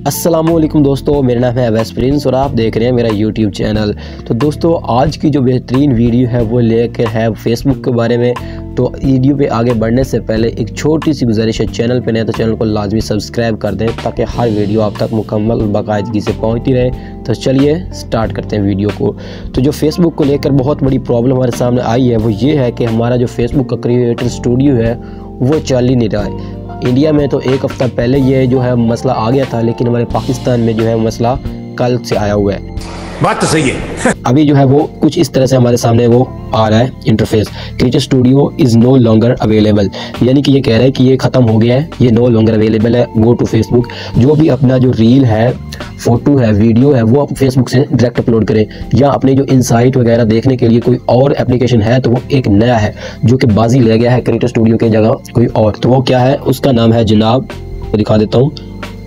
अस्सलामुअलैकुम दोस्तों, मेरा नाम है अवैस प्रिंस और आप देख रहे हैं मेरा यूट्यूब चैनल। तो दोस्तों, आज की जो बेहतरीन वीडियो है वो लेकर है फेसबुक के बारे में। तो वीडियो पे आगे बढ़ने से पहले एक छोटी सी गुजारिश है, चैनल पे नए तो चैनल को लाजमी सब्सक्राइब कर दें ताकि हर वीडियो आप तक मुकम्मल बाकायदगी से पहुँचती रहे। तो चलिए स्टार्ट करते हैं वीडियो को। तो जो फेसबुक को लेकर बहुत बड़ी प्रॉब्लम हमारे सामने आई है वो ये है कि हमारा जो फेसबुक का क्रिएटर स्टूडियो है वो चल ही नहीं रहा है। इंडिया में तो एक हफ्ता पहले ये जो है मसला आ गया था, लेकिन हमारे पाकिस्तान में जो है मसला कल से आया हुआ है। बात तो सही है। अभी जो है वो कुछ इस तरह से हमारे सामने वो आ रहा है interface, creator studio is no longer available, यानी कि ये कह रहा है कि ये ख़त्म हो गया है, ये नो लॉन्गर अवेलेबल है। गो टू फेसबुक, जो भी अपना जो रील है, फोटो है, वीडियो है, वो आप फेसबुक से डायरेक्ट अपलोड करें, या अपने जो इनसाइट वगैरह देखने के लिए कोई और एप्लीकेशन है तो वो एक नया है जो कि बाजी ले गया है क्रिएटर स्टूडियो की जगह कोई और। तो वो क्या है, उसका नाम है जनाब, दिखा देता हूँ,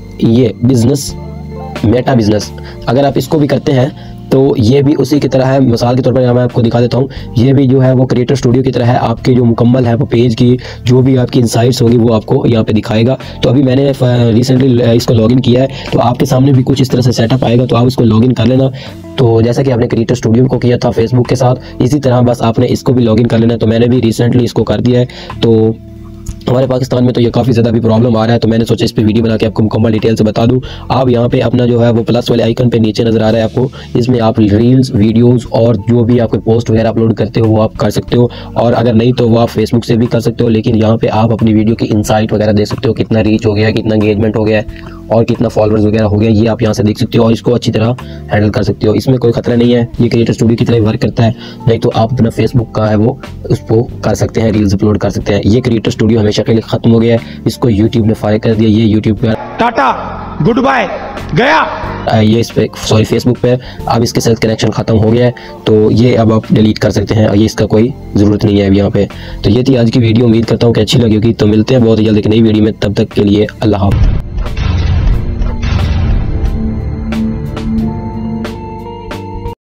ये बिजनेस, मेटा बिजनेस। अगर आप इसको भी करते हैं तो ये भी उसी की तरह है। मिसाल के तौर पर मैं आपको दिखा देता हूँ, ये भी जो है वो क्रिएटर स्टूडियो की तरह है। आपके जो मुकम्मल है वो पेज की जो भी आपकी इनसाइट्स होगी वो आपको यहाँ पे दिखाएगा। तो अभी मैंने रिसेंटली इसको लॉगिन किया है, तो आपके सामने भी कुछ इस तरह से सेटअप आएगा, तो आप इसको लॉगिन कर लेना। तो जैसा कि आपने क्रिएटर स्टूडियो को किया था फेसबुक के साथ, इसी तरह बस आपने इसको भी लॉगिन कर लेना है। तो मैंने भी रिसेंटली इसको कर दिया है। तो हमारे पाकिस्तान में तो ये काफ़ी ज़्यादा भी प्रॉब्लम आ रहा है, तो मैंने सोचा इस पे वीडियो बना के आपको मुकम्मल डिटेल से बता दूं। आप यहाँ पे अपना जो है वो प्लस वाले आइकन पे नीचे नज़र आ रहा है आपको, इसमें आप रील्स, वीडियोस और जो भी आपके पोस्ट वगैरह अपलोड करते हो वो आप कर सकते हो। और अगर नहीं तो वो आप फेसबुक से भी कर सकते हो, लेकिन यहाँ पे आप अपनी वीडियो की इनसाइट वगैरह देख सकते हो, कितना रीच हो गया, कितना एंगेजमेंट हो गया और कितना फॉलोअर्स वगैरह हो गया, ये आप यहाँ से देख सकते हो और इसको अच्छी तरह हैंडल कर सकते हो। इसमें कोई खतरा नहीं है, ये क्रिएटर स्टूडियो की तरह वर्क करता है। नहीं तो आप अपना फेसबुक का है वो उसको कर सकते हैं, रील्स अपलोड कर सकते हैं। ये क्रिएटर स्टूडियो हमेशा के लिए खत्म हो गया है, इसको यूट्यूब ने फायर कर दिया। ये यूट्यूब पर टाटा गुड बाय गया, ये इस पे सॉरी फेसबुक पे अब इसके साथ कनेक्शन खत्म हो गया है, तो ये अब आप डिलीट कर सकते हैं, ये इसका कोई ज़रूरत नहीं है अब यहाँ पे। तो ये थी आज की वीडियो, उम्मीद करता हूँ कि अच्छी लगी होगी। तो मिलते हैं बहुत जल्द एक नई वीडियो में, तब तक के लिए अल्लाह हाफ़िज़।